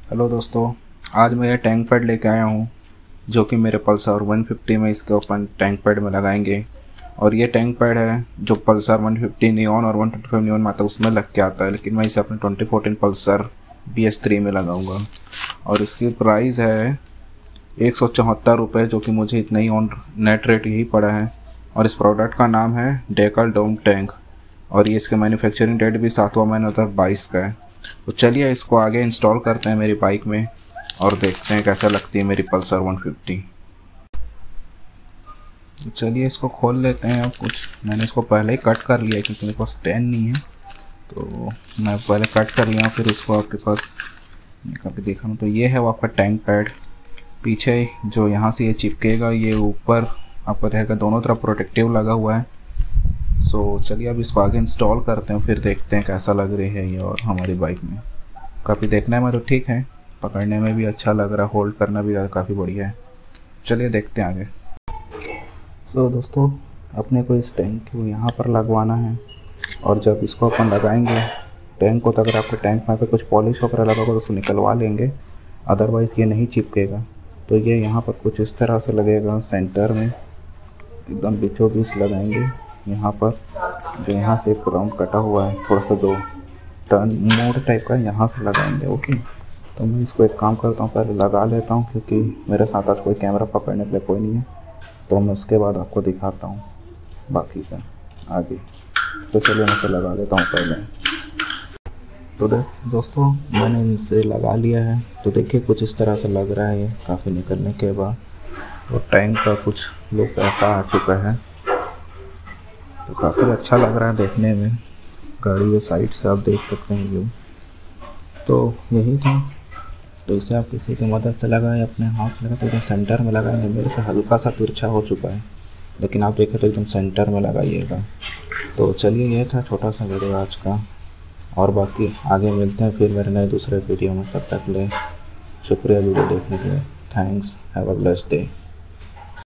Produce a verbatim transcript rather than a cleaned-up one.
Hello दोस्तों, आज मैं ये टैंक पैड लेके आया हूँ जो कि मेरे पल्सर वन फिफ्टी में इसके अपन टैंक पैड में लगाएंगे। और ये टैंक पैड है जो पल्सर वन फिफ्टी नियॉन और वन ट्वेंटी फाइव नियॉन में आता है उसमें लग के आता है, लेकिन मैं इसे अपने twenty fourteen Pulsar B S three में लगाऊंगा। और इसकी प्राइस है एक सौ चौहत्तर रुपये, जो कि मुझे इतना ही ऑन नेट रेट यही पड़ा है। और इस प्रोडक्ट का नाम है डेकल डोम टैंक, और ये इसके मैन्युफैक्चरिंग डेट भी सातवां महीना दो हज़ार बाईस का है। तो चलिए इसको आगे इंस्टॉल करते हैं मेरी बाइक में और देखते हैं कैसा लगती है मेरी पल्सर वन फिफ्टी। तो चलिए इसको खोल लेते हैं। अब कुछ मैंने इसको पहले ही कट कर लिया क्योंकि मेरे पास स्टैंड नहीं है, तो मैं पहले कट कर लिया, फिर इसको आपके पास कभी देखा। तो ये है वो आपका टैंक पैड। पीछे जो यहाँ से ये चिपकेगा, ये ऊपर आपका रहेगा, दोनों तरफ प्रोटेक्टिव लगा हुआ है। सो so, चलिए अब इसको आगे इंस्टॉल करते हैं, फिर देखते हैं कैसा लग रही है ये और हमारी बाइक में। काफ़ी देखने में तो ठीक है, पकड़ने में भी अच्छा लग रहा है, होल्ड करना भी काफ़ी बढ़िया है। चलिए देखते हैं आगे। सो so, दोस्तों, अपने को इस टैंक को यहाँ पर लगवाना है, और जब इसको अपन लगाएंगे टैंक को, तो अगर आपके टैंक में पे कुछ पॉलिश वगैरह लगा होगा तो उसको निकलवा लेंगे, अदरवाइज़ ये नहीं चिपकेगा। तो ये यहाँ पर कुछ इस तरह से लगेगा, सेंटर में एकदम बीचों बीच लगाएंगे। यहाँ पर जो यहाँ से एक राउंड कटा हुआ है, थोड़ा सा जो टर्न मोड़ टाइप का, यहाँ से लगाएंगे। ओके, तो मैं इसको एक काम करता हूँ, पहले लगा लेता हूँ क्योंकि मेरे साथ आज कोई कैमरा पकड़ने के लिए कोई नहीं है। तो मैं उसके बाद आपको दिखाता हूँ बाकी का आगे। तो चलिए मैं इसे लगा देता हूँ पहले। तो दोस्तों, मैंने इसे लगा लिया है। तो देखिए कुछ इस तरह से लग रहा है ये काफ़ी निकलने के बाद। और टैंक का कुछ लुक ऐसा आ चुका है, तो काफ़ी अच्छा लग रहा है देखने में। गाड़ी के साइड से आप देख सकते हैं व्यू। तो यही था। तो इसे आप किसी की मदद से लगाएं, अपने हाथ लगा तो एकदम सेंटर में लगाएंगे। मेरे से हल्का सा तिरछा हो चुका है, लेकिन आप देखें तो एकदम सेंटर में लगाइएगा। तो चलिए ये था छोटा सा वीडियो आज का, और बाकी आगे मिलते हैं फिर मेरे नए दूसरे वीडियो में। तब तक ले शुक्रिया वीडियो देखने के लिए। Thanks, have a blessed day.